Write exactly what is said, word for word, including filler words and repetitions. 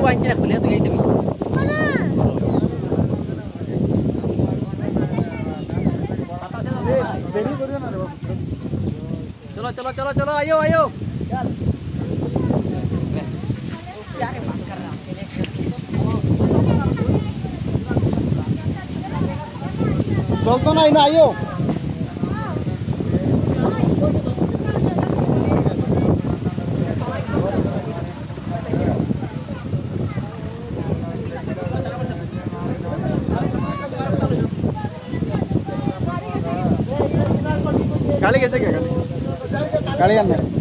वांचे खुले तो यही तभी चलो चलो चलो चलो आयो आयो चल तो नहीं ना आयो गाड़ी कैसे क्या गाड़ी गाड़ी अंदर